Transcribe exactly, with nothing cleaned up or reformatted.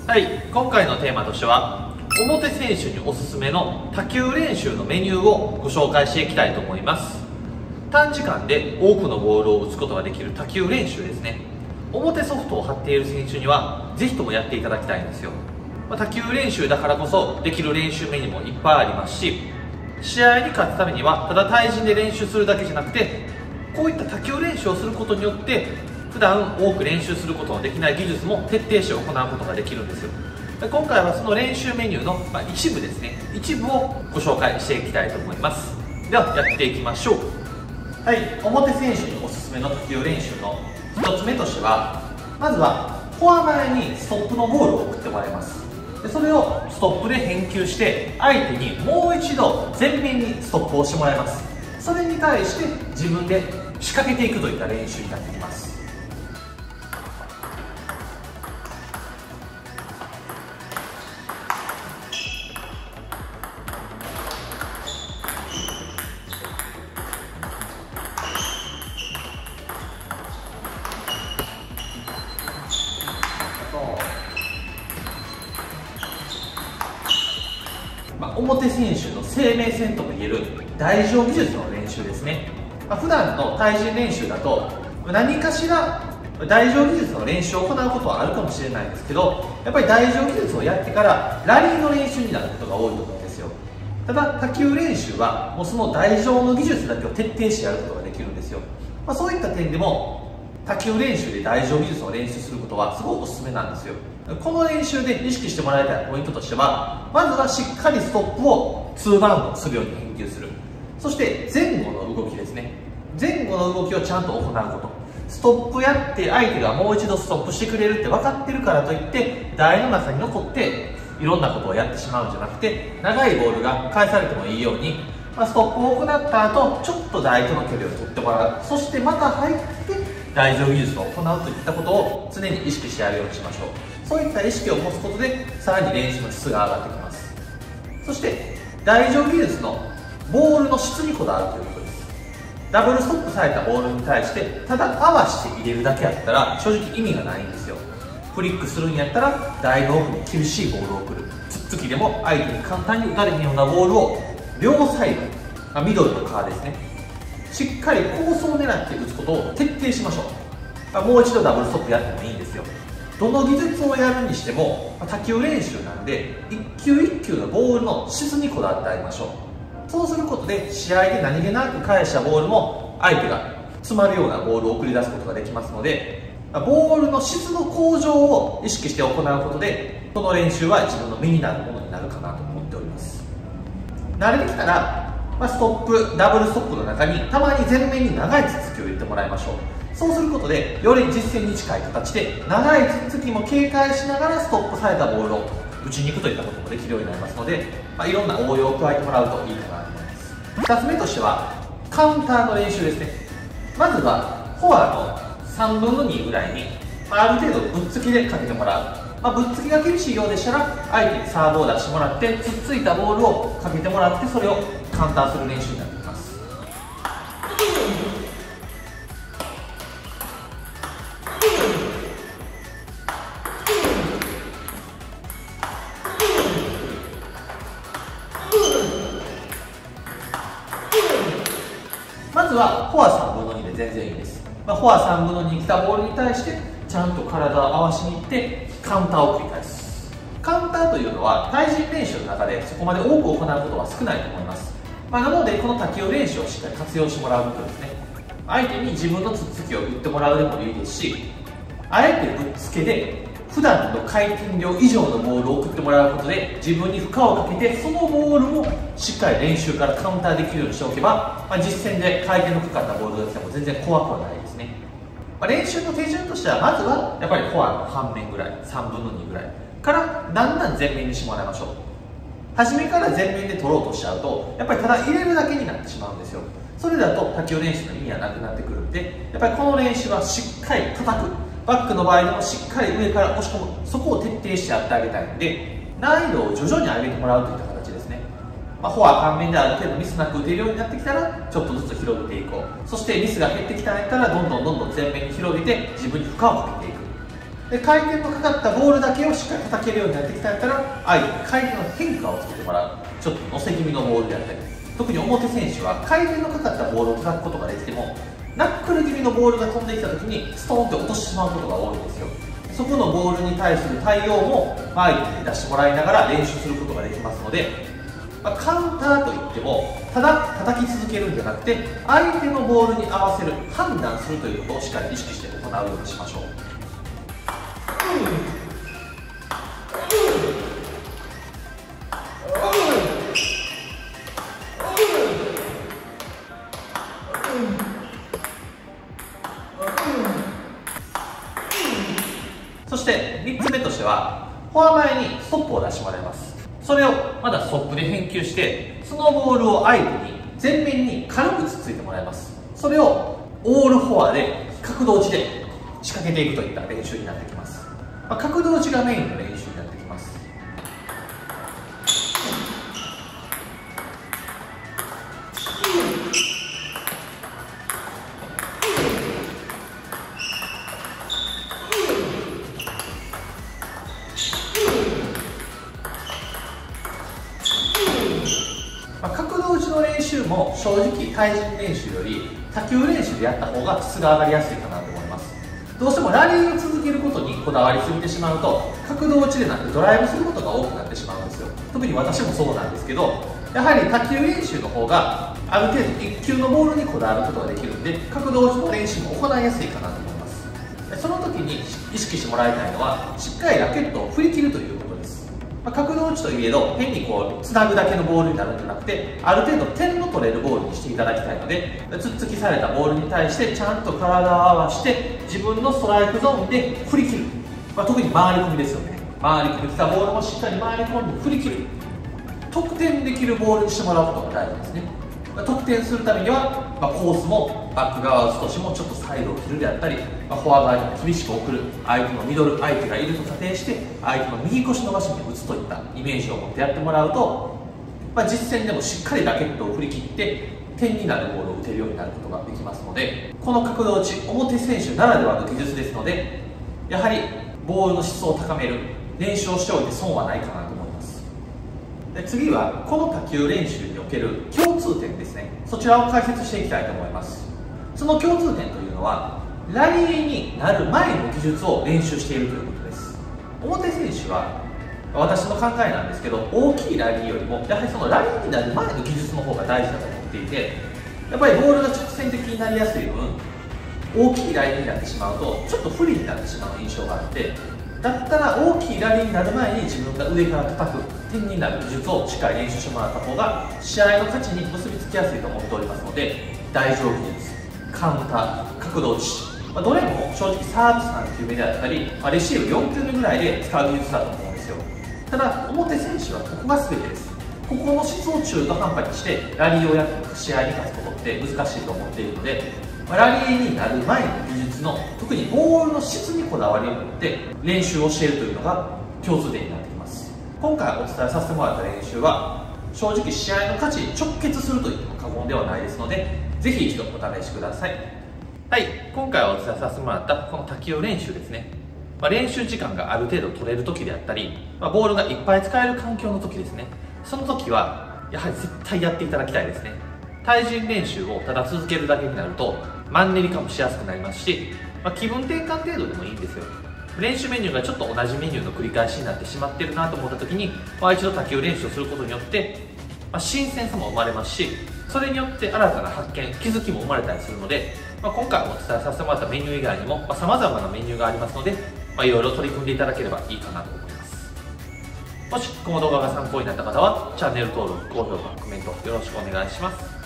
はい、今回のテーマとしては表選手におすすめの多球練習のメニューをご紹介していきたいと思います。短時間で多くのボールを打つことができる多球練習ですね。表ソフトを張っている選手にはぜひともやっていただきたいんですよ。まあ、多球練習だからこそできる練習メニューもいっぱいありますし、試合に勝つためにはただ対人で練習するだけじゃなくて、こういった多球練習をすることによって普段多く練習することのできない技術も徹底して行うことができるんですよ。今回はその練習メニューの一部ですね、一部をご紹介していきたいと思います。ではやっていきましょう。はい、表選手におすすめの多球練習のひとつめとしては、まずはフォア前にストップのボールを送ってもらいます。でそれをストップで返球して相手にもう一度前面にストップをしてもらいます。それに対して自分で仕掛けていくといった練習になってきます。まあ、表選手の生命線ともいえる台上技術の練習ですね。まあ、普段の対人練習だと何かしら台上技術の練習を行うことはあるかもしれないんですけど、やっぱり台上技術をやってからラリーの練習になることが多いと思うんですよ。ただ多球練習はもうその台上の技術だけを徹底してやることができるんですよ。まあ、そういった点でも多球練習で台上技術を練習することはすごくおすすめなんですよ。この練習で意識してもらいたいポイントとしては、まずはしっかりストップをツーバウンドするように返球する。そして前後の動きですね。前後の動きをちゃんと行うこと。ストップやって相手がもう一度ストップしてくれるって分かってるからといって台の中に残っていろんなことをやってしまうんじゃなくて、長いボールが返されてもいいように、まあ、ストップを行った後ちょっと台との距離を取ってもらう。そしてまた入って台上技術を行うといったことを常に意識してやるようにしましょう。そういった意識を持つことでさらに練習の質が上がってきます。そして台上技術のボールの質にこだわるということです。ダブルストップされたボールに対してただ合わせて入れるだけやったら正直意味がないんですよ。フリックするんやったら台の奥に厳しいボールを送る。つっつきでも相手に簡単に打たれへんようなボールを両サイド、ミドルとかですね、しっかりコースを狙って打つことを徹底しましょう。もう一度ダブルストップやってもいいんですよ。どの技術をやるにしても多球練習なんで一球一球のボールの質にこだわってあげましょう。そうすることで試合で何気なく返したボールも相手が詰まるようなボールを送り出すことができますので、ボールの質の向上を意識して行うことでこの練習は自分の身になるものになるかなと思っております。慣れてきたら、まあ、ストップダブルストップの中にたまに前面に長いつつきを入れてもらいましょう。そうすることでより実践に近い形で長いつつきも警戒しながらストップされたボールを打ちに行くといったこともできるようになりますので、まあ、いろんな応用を加えてもらうといいかなと思います。ふたつめとしてはカウンターの練習ですね。まずはフォアのさんぶんのにぐらいに、まあ、ある程度ぶっつきでかけてもらう。まあ、ぶっつきが厳しいようでしたら相手にサーブを出してもらってつっついたボールをかけてもらってそれをカウンターする練習になっています。まずはフォアさんぶんのにで全然いいです。まあ、フォアさんぶんのにに来たボールに対してちゃんと体を合わしにいってカウンターを繰り返す。カウンターというのは対人練習の中でそこまで多く行うことは少ないと思います。まあ、なのでこの多球練習をしっかり活用してもらうことですね。相手に自分のつっつきを打ってもらうでもいいですし、あえてぶっつけで普段の回転量以上のボールを送ってもらうことで自分に負荷をかけてそのボールもしっかり練習からカウンターできるようにしておけば、まあ、実戦で回転のかかったボールが来ても全然怖くはないですね。まあ、練習の手順としてはまずはやっぱりフォアの半面ぐらいさんぶんのにぐらいからだんだん前面にしてもらいましょう。初めから前面で取ろうとしちゃうとやっぱりただ入れるだけになってしまうんですよ。それだと多球練習の意味はなくなってくるんで、やっぱりこの練習はしっかり叩く。バックの場合でもしっかり上から押し込む。そこを徹底してやってあげたいので難易度を徐々に上げてもらうといった形ですね。まあ、フォア半面である程度ミスなく打てるようになってきたらちょっとずつ広げていこう。そしてミスが減ってきたんやったらどんどんどんどん前面に広げて自分に負荷をかけていく。 で回転のかかったボールだけをしっかり叩けるようになってきたんやったら、相手に回転の変化をつけてもらう、ちょっと乗せ気味のボールであったり、特に表選手は回転のかかったボールを叩くことができても、ナックル気味のボールが飛んできた時にストーンって落としてしまうことが多いんですよ。そこのボールに対する対応も相手に出してもらいながら練習することができますので、まあ、カウンターといってもただ叩き続けるんじゃなくて、相手のボールに合わせる、判断するということをしっかり意識して行うようにしましょう。そしてみっつめとしては、フォア前にストップを出してもらいます。それをまだストップで返球して、そのボールを相手に前面に軽くつっついてもらいます。それをオールフォアで角度打ちで仕掛けていくといった練習になってきます。まあ、角度打ちがメインの練習になってきます。まあ、角度打ちの練習も正直対人練習より多球練習でやった方が質が上がりやすいかなと思います。どうしてもラリーを続けることにこだわりすぎてしまうと、角度打ちでなってドライブすることが多くなってしまうんですよ。特に私もそうなんですけど、やはり多球練習の方がある程度いっ球のボールにこだわることができるんで、角度打ちの練習も行いやすいかなと思います。その時に意識してもらいたいのは、しっかりラケットを振り切るということです。まあ、角度打ちといえど変にこうつなぐだけのボールになるんじゃなくて、ある程度点の取れるボールにしていただきたいので、つっつきされたボールに対してちゃんと体を合わせて自分のストライクゾーンで振り切る、まあ、特に回り込みですよね。回り込み来たボールもしっかり回り込んで振り切る、得点できるボールにしてもらうことが大事ですね。まあ、得点するためには、まあ、コースもバック側を少しもちょっとサイドを切るであったり、まあ、フォア側にも厳しく送る、相手のミドル、相手がいると仮定して相手の右腰伸ばしに打つといったイメージを持ってやってもらうと、まあ、実戦でもしっかりラケットを振り切って点になるボールを打てるようになることができますので、この角度打ち、表選手ならではの技術ですので、やはりボールの質を高める練習をしておいて損はないかなと思います。で次はこの多球練習における共通点ですね。そちらを解説していきたいと思います。その共通点というのは、ラリーになる前の技術を練習しているということです。表選手は私の考えなんですけど、大きいラリーよりもやはりそのラリーになる前の技術の方が大事だと思っていて、やっぱりボールが直線的になりやすい分、大きいラリーになってしまうとちょっと不利になってしまう印象があって、だったら大きいラリーになる前に自分が上から叩く点になる技術をしっかり練習してもらった方が試合の勝ちに結びつきやすいと思っておりますので、台上技術、カウンター、角度打ち、まあ、どれも正直サーブさん球目であったり、まあ、レシーブよん球目ぐらいで使う技術だと思うんですよ。ただ表選手はここが全てです。ここの質を中途半端にしてラリーをやって試合に勝つことって難しいと思っているので、まあ、ラリーになる前の技術の特にボールの質にこだわりを持って練習をしているというのが共通点になってきます。今回お伝えさせてもらった練習は正直試合の勝ちに直結すると言っても過言ではないですので、ぜひ一度お試しください。はい、今回お伝えさせてもらったこの多球練習ですね。まあ、練習時間がある程度取れる時であったり、まあ、ボールがいっぱい使える環境の時ですね。その時はやはり絶対やっていただきたいですね。対人練習をただ続けるだけになるとマンネリ化もしやすくなりますし、まあ、気分転換程度でもいいんですよ。練習メニューがちょっと同じメニューの繰り返しになってしまってるなと思った時に、まあ、一度多球練習をすることによって、まあ、新鮮さも生まれますし、それによって新たな発見、気づきも生まれたりするので、まあ、今回お伝えさせてもらったメニュー以外にもさまざ、まなメニューがありますので、まあ、いろいろ取り組んでいただければいいかなと思います。もしこの動画が参考になった方はチャンネル登録、高評価、コメントよろしくお願いします。